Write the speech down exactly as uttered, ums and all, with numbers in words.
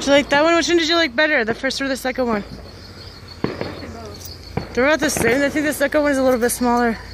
Did you like that one? Which one did you like better, the first or the second one? Both. They're about the same. I think the second one is a little bit smaller.